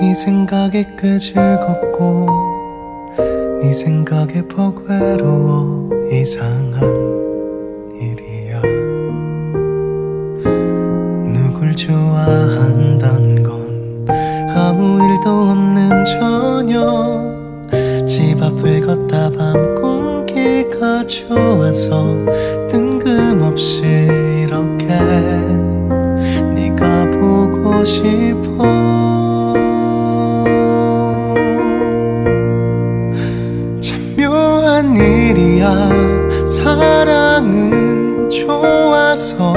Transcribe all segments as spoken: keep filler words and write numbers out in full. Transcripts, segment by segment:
네 생각에 꽤 즐겁고 네 생각에 퍽 외로워 이상한 일이야. 누굴 좋아한단 건 아무 일도 없는 저녁, 집 앞을 걷다 밤 공기가 좋아서 뜬금없이 이렇게 네가 보고 싶어. 참 묘한 일이야. 사랑은 좋아서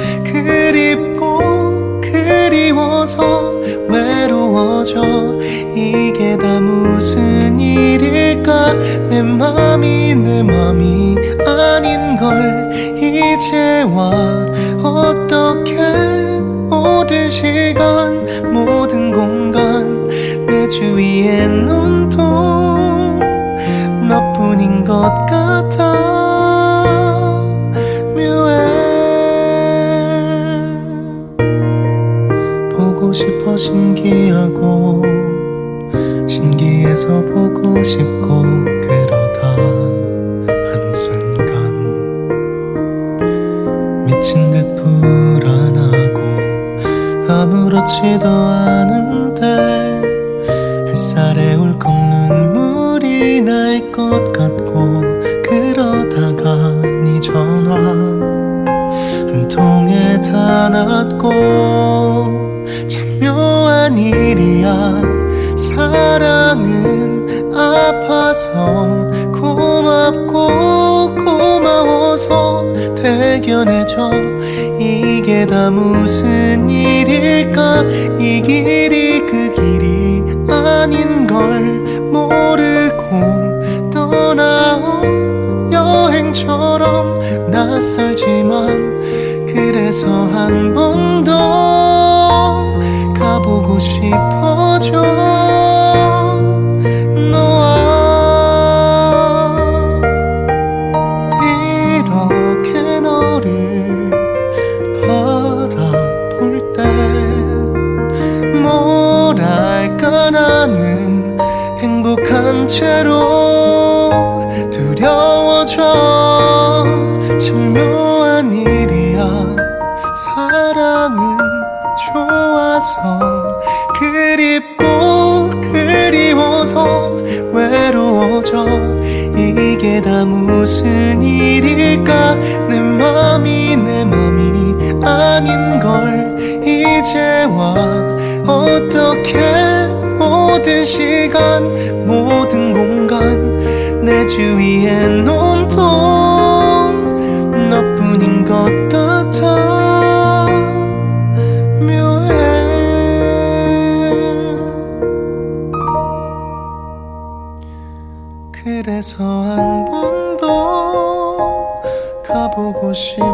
그립고 그리워서 외로워져. 이게 다 무슨 일일까. 내 맘이 내 맘이 아닌걸. 이제와 어떻게 모든 시간 모든 공간 내 주위엔 온통 너뿐인 것 같아. 묘해. 보고 싶어 신기하고 신기해서 보고 싶고 그러다 한순간 미친 듯 불안하고 아무렇지도 않은데 햇살에 울컥 눈물이 날 것 같고 그러다가 네 전화 한 통에 다 놨고. 참 묘한 일이야. 사랑은 아파서 고맙고 고마워서 대견해져. 이게 다 무슨 일일까. 이 길이 그 길이 아닌걸 모르고 떠나온 여행처럼 낯설지만 그래서 한 번 더 가보고 싶어져. 너와 이렇게 너를 바라볼 때 뭐랄까 나는 행복한 채로 두려워져. 참 묘한 일이야. 사랑은 좋아서 그립고 그리워서 외로워져. 이게 다 무슨 일일까. 내 맘이 내 맘이 아닌걸. 이제와 어떻게 모든 시간 모든 공간 내 주위엔 온통 너뿐인 것 같아. 묘해. 그래서 한 번 더 가보고 싶어.